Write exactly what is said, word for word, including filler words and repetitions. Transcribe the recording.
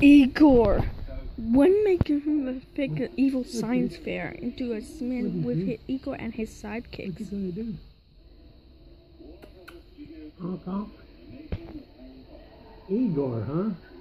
Igor. When making a fake evil science fair into a man with his, Igor and his sidekicks. What's he gonna do? Honk honk. Igor, huh?